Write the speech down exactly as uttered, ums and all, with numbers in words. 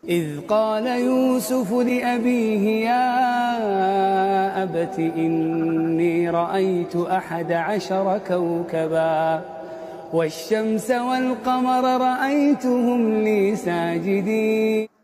إذ قال يوسف لأبيه يا أبت إني رأيت أحد عشر كوكبا والشمس والقمر رأيتهم لي ساجدين.